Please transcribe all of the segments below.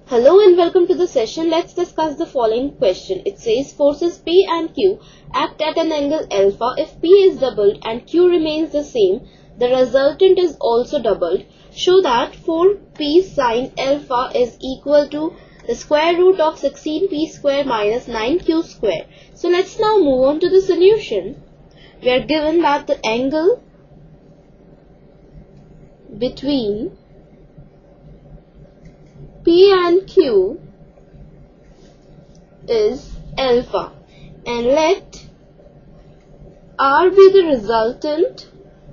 Hello and welcome to the session. Let's discuss the following question. It says forces P and Q act at an angle alpha. If P is doubled and Q remains the same, the resultant is also doubled. Show that 4P sine alpha is equal to the square root of 16P square minus 9Q square. So let's now move on to the solution. We are given that the angle between P and Q is alpha, and let R be the resultant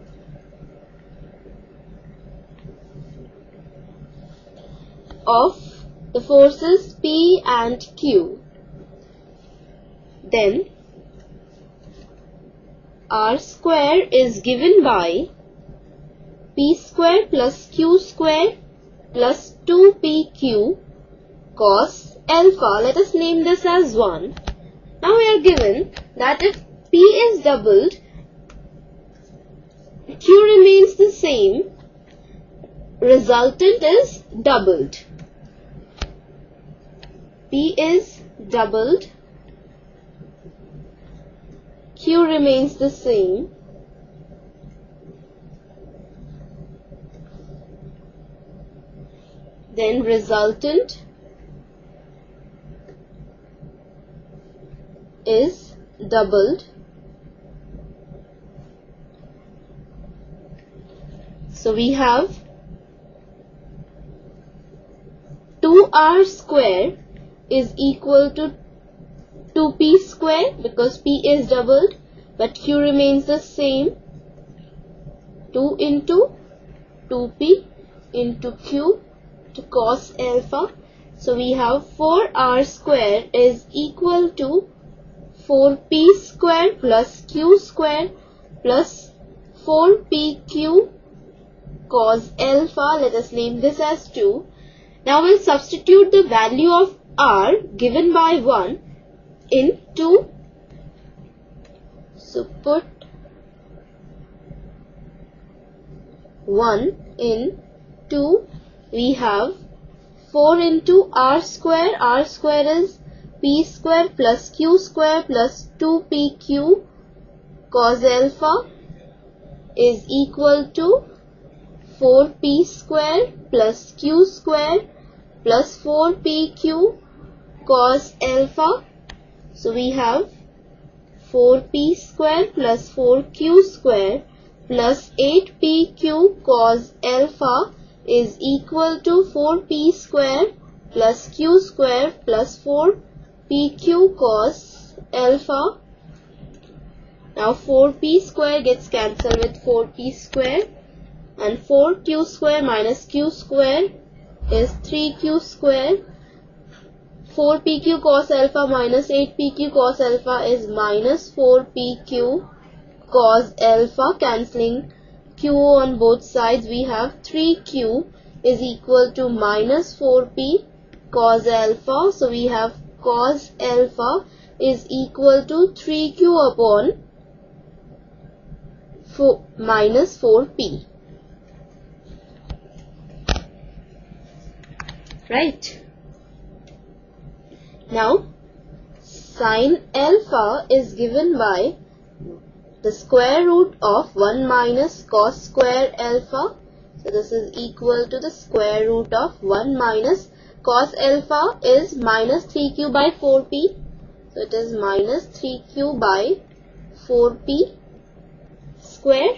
of the forces P and Q. Then R square is given by P square plus Q square plus 2PQ cos alpha. Let us name this as 1. Now we are given that if P is doubled, Q remains the same, resultant is doubled. P is doubled, Q remains the same, then resultant is doubled. So we have 2R square is equal to 2P square because P is doubled but Q remains the same. 2 into 2P into Q to cos alpha. So we have 4R square is equal to 4P square plus Q square plus 4PQ cos alpha. Let us name this as 2. Now we'll substitute the value of R given by 1 in 2. So put 1 in 2. We have 4 into R square is P square plus Q square plus 2PQ cos alpha is equal to 4P square plus Q square plus 4PQ cos alpha. So we have 4P square plus 4Q square plus 8PQ cos alpha is equal to 4P square plus Q square plus 4PQ cos alpha. Now 4P square gets cancelled with 4P square and 4Q square minus Q square is 3Q square. 4PQ cos alpha minus 8PQ cos alpha is minus 4PQ cos alpha. Cancelling Q on both sides, we have 3Q is equal to minus 4P cos alpha. So we have cos alpha is equal to 3Q upon minus 4P. Right. Now sine alpha is given by the square root of 1 minus cos square alpha. So this is equal to the square root of 1 minus cos alpha is minus 3Q by 4P. So it is minus 3Q by 4P square.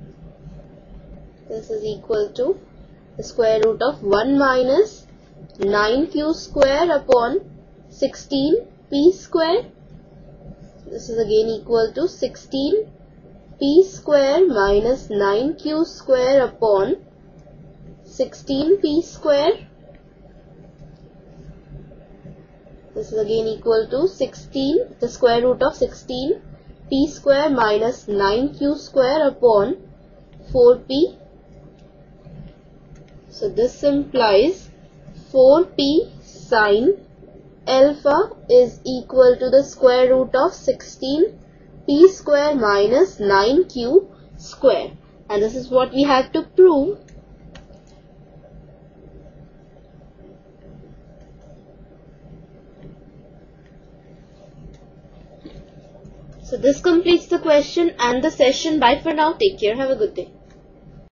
This is equal to the square root of 1 minus 9Q square upon 16P square. This is again equal to 16P square minus 9Q square upon 16P square. This is again equal to the square root of 16P square minus 9Q square upon 4P. So this implies 4P sine alpha is equal to the square root of 16P square minus 9Q square. And this is what we have to prove. So this completes the question and the session. Bye for now. Take care. Have a good day.